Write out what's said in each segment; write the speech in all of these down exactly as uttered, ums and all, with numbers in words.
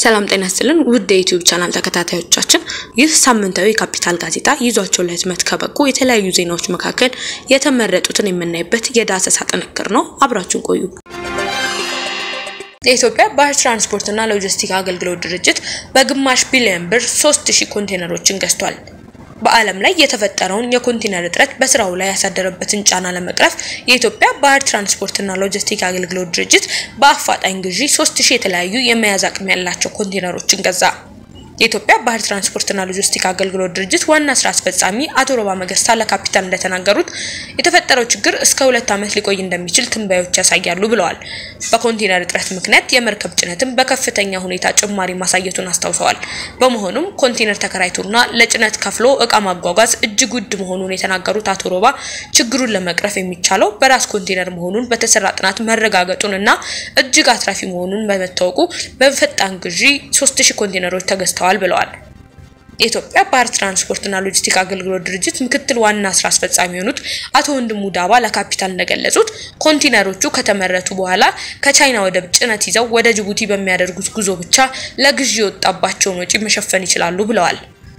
ሰላም ጤና ይስጥልን ውድ የዩቲዩብ ቻናል ተከታታዮቻችን ይህ ሳምንታዊ ካፒታል ጋዜጣ ይዟቸው ለህትመት ከበቁ የተለያዩ ዜናዎች መካከል የተመረጡትን የምናይበት የዳሰሳ ጥንቅር ነው። አብራችሁን ቆዩ። የኢትዮጵያ ባህር ትራንስፖርትና ሎጂስቲክስ አገልግሎት ድርጅት በግማሽ ቢሊዮን ብር ሶስት ሺህ ኮንቴነሮችን ገዝቷል። በአለም ላይ የተፈጠረውን የኮንቴነር እጥረት በስራው ላይ ያሳደረበትን ጫና ለመቅረፍ የኢትዮጵያ ባህር ትራንስፖርትና ሎጂስቲክስ አገልግሎት ድርጅት በአፋጣኝ ግዢ ሶስት ሺህ የተለያዩ የመያዝ አቅም ያላቸው ኮንቴነሮችን ገዛ። የኢትዮጵያ ባህር ትራንስፖርትና ሎጂስቲክስ አገልግሎት ድርጅት ዋና ስራ አስፈጻሚ አቶ ሮባ መገርሳ ለካፒታል እንደተናገሩት የተፈጠረው ችግር እስከ ሁለት ዓመት ሊቆይ እንደሚችል ትንበዮች ያሳያሉ ብለዋል። በኮንቴነር እጥረት ምክንያት የመርከብ ጭነትም በከፍተኛ ሁኔታ ጭማሪ ማሳየቱን አስታውሰዋል። በመሆኑም ኮንቴነር ተከራይቶና ለጭነት ከፍሎ እቃ ማጓጓዝ እጅግ ውድ መሆኑን የተናገሩት አቶ ሮባ ችግሩን ለመቅረፍ የሚቻለው በራስ ኮንቴነር መሆኑን በተሰራ ጥናት መረጋገጡንና እጅግ አትራፊ መሆኑን በመታወቁ በፈጣን ግዢ ሶስት ሺህ ኮንቴነሮች ተገዝተዋል ብለዋል። የኢትዮጵያ ባህር ትራንስፖርትና ሎጂስቲክስ አገልግሎት ድርጅት ምክትል ዋና ስራ አስፈጻሚ የሆኑት አቶ ወንድሙ ዳባ ለካፒታል እንደገለጹት ኮንቴነሮቹ ከተመረቱ በኋላ ከቻይና ወደብ ጭነት ይዘው ወደ ጅቡቲ በሚያደርጉት ጉዞ ብቻ ለግዢ ወጣባቸውን ወጪ መሸፈን ይችላሉ ብለዋል።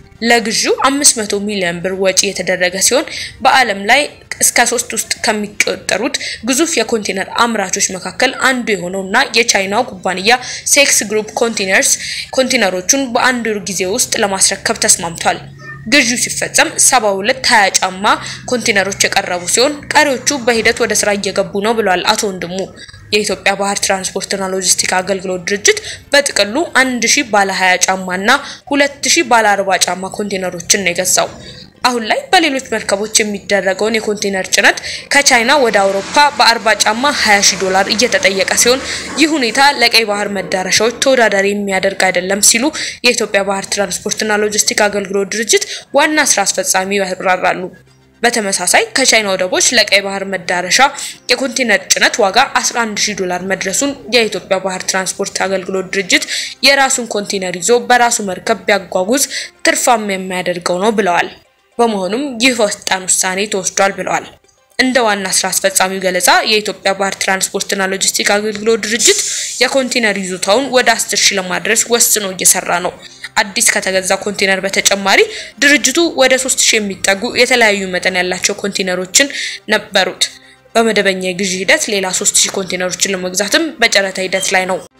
ለግዢው አምስት መቶ ሚሊዮን ብር ወጪ የተደረገ ሲሆን በአለም ላይ እስከ ሶስት ውስጥ ከሚቆጠሩት ግዙፍ የኮንቴነር አምራቾች መካከል አንዱ የሆነውና የቻይናው ኩባንያ ሴክስ ግሩፕ ኮንቴነርስ ኮንቴነሮቹን በአንድ ወር ጊዜ ውስጥ ለማስረከብ ተስማምቷል። ግዢው ሲፈጸም ሰባ ሁለት ሃያ ጫማ ኮንቴነሮች የቀረቡ ሲሆን ቀሪዎቹ በሂደት ወደ ስራ እየገቡ ነው ብለዋል አቶ ወንድሙ። የኢትዮጵያ ባህር ትራንስፖርትና ሎጂስቲክስ አገልግሎት ድርጅት በጥቅሉ አንድ ሺህ ባለ ሃያ ጫማና ሁለት ሺህ ባለ አርባ ጫማ ኮንቴነሮችን ነው የገዛው። አሁን ላይ በሌሎች መርከቦች የሚደረገውን የኮንቴነር ጭነት ከቻይና ወደ አውሮፓ በአርባ ጫማ ሃያ ሺህ ዶላር እየተጠየቀ ሲሆን ይህ ሁኔታ ለቀይ ባህር መዳረሻዎች ተወዳዳሪ የሚያደርግ አይደለም ሲሉ የኢትዮጵያ ባህር ትራንስፖርትና ሎጂስቲክስ አገልግሎት ድርጅት ዋና ስራ አስፈጻሚ ያብራራሉ። በተመሳሳይ ከቻይና ወደቦች ለቀይ ባህር መዳረሻ የኮንቴነር ጭነት ዋጋ አስራ አንድ ሺህ ዶላር መድረሱን የኢትዮጵያ ባህር ትራንስፖርት አገልግሎት ድርጅት የራሱን ኮንቴነር ይዞ በራሱ መርከብ ቢያጓጉዝ ትርፋማ የሚያደርገው ነው ብለዋል። በመሆኑም ይህ ፈጣን ውሳኔ ተወስዷል ብለዋል። እንደ ዋና ስራ አስፈጻሚው ገለጻ የኢትዮጵያ ባህር ትራንስፖርትና ሎጂስቲክስ አገልግሎት ድርጅት የኮንቴነር ይዞታውን ወደ አስር ሺህ ለማድረስ ወስኖ እየሰራ ነው። አዲስ ከተገዛ ኮንቴነር በተጨማሪ ድርጅቱ ወደ ሶስት ሺህ የሚጠጉ የተለያዩ መጠን ያላቸው ኮንቴነሮችን ነበሩት። በመደበኛ የግዢ ሂደት ሌላ ሶስት ሺህ ኮንቴነሮችን ለመግዛትም በጨረታ ሂደት ላይ ነው።